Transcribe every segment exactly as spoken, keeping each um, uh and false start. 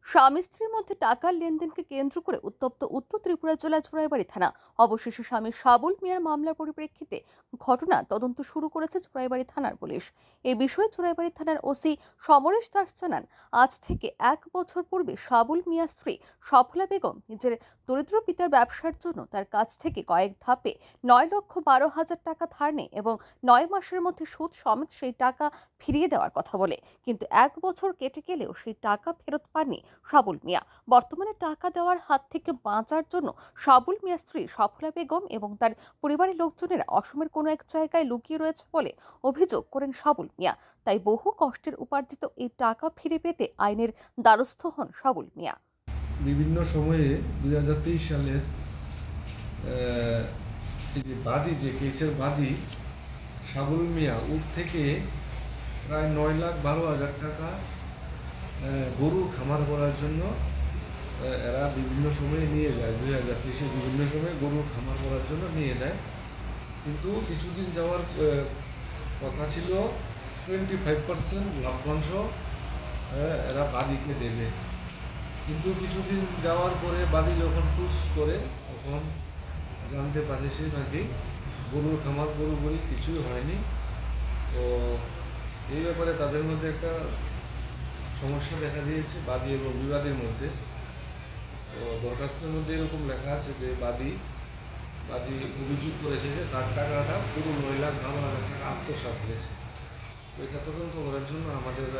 স্বামী স্ত্রীর মধ্যে টাকার লেনদেনকে কেন্দ্র করে উত্তপ্ত উত্তর ত্রিপুরা জেলার চোরাইবাড়ি থানা। অবশেষে স্বামী সাবুল মিয়ার মামলার পরিপ্রেক্ষিতে ঘটনা তদন্ত শুরু করেছে চোরাইবাড়ি থানার পুলিশ। এই বিষয়ে চোরাইবাড়ি থানার ওসি সমরেশ দাস জানান, আজ থেকে এক বছর পূর্বে সাবুল মিয়ার স্ত্রী সফলা বেগম নিজের দরিদ্র পিতার ব্যবসার জন্য তার কাছ থেকে কয়েক ধাপে নয় লক্ষ বারো হাজার টাকা ধার নেয় এবং নয় মাসের মধ্যে সুদ সমেত সেই টাকা ফিরিয়ে দেওয়ার কথা বলে। কিন্তু এক বছর কেটে গেলেও সেই টাকা ফেরত পাননি সাবুল মিয়া। বর্তমানে টাকা দেওয়ার হাত থেকে বাঁচার জন্য সাবুল মিয়ার স্ত্রী সফলা বেগম এবং তার পরিবারের লোকজনেরা অসমের কোনো এক জায়গায় লুকিয়ে রয়েছে বলে অভিযোগ করেন সাবুল মিয়া। তাই বহু কষ্টের উপার্জিত এই টাকা ফিরে পেতে আইনের দ্বারস্থ হন সাবুল মিয়া। বিভিন্ন সময়ে দুই হাজার তেইশ সালের এই যে বাদী যে কেসের বাদী সাবুল মিয়া উঠ থেকে প্রায় নয় লাখ বারো হাজার টাকা গরুর খামার করার জন্য এরা বিভিন্ন সময়ে নিয়ে যায়। দুই হাজার তেইশে বিভিন্ন সময়ে গরুর খামার করার জন্য নিয়ে যায়, কিন্তু কিছুদিন যাওয়ার কথা ছিল টোয়েন্টি ফাইভ পার্সেন্ট লভ্যাংশ এরা বাদীকে দেবে। কিন্তু কিছুদিন যাওয়ার পরে বাদী যখন পুশ করে তখন জানতে পারে সে নাকি গরুর খামার গরু বলি কিছুই হয়নি। তো এই ব্যাপারে তাদের মধ্যে একটা সমস্যা দেখা দিয়েছে বাদী এবং বিবাদীর মধ্যে। তো দরখাস্তের মধ্যে এরকম লেখা আছে যে বাদী বাদী অভিযোগ করেছে যে তার টাকাটা পুরো নয় লাখ বারো হাজার টাকা আত্মসাৎ হয়েছে। তো এটা তদন্ত করার জন্য আমাদের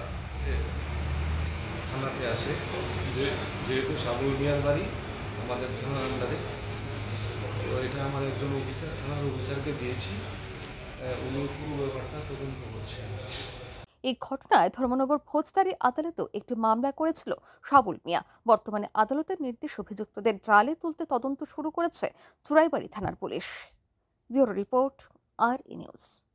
থানাতে আসে, যে যেহেতু সাবুল মিয়ার বাড়ি আমাদের থানার আন্ডারে, তো এটা আমার একজন অফিসার থানার অফিসারকে দিয়েছি, উনি পুরো ব্যাপারটা তদন্ত করছেন। এই ঘটনায় ধর্মনগর ফৌজদারি আদালতেও একটি মামলা করেছিল সাবুল মিয়া। বর্তমানে আদালতের নির্দেশ অভিযুক্তদের জালে তুলতে তদন্ত শুরু করেছে চুরাইবাড়ি থানার পুলিশ। Bureau report, R E news.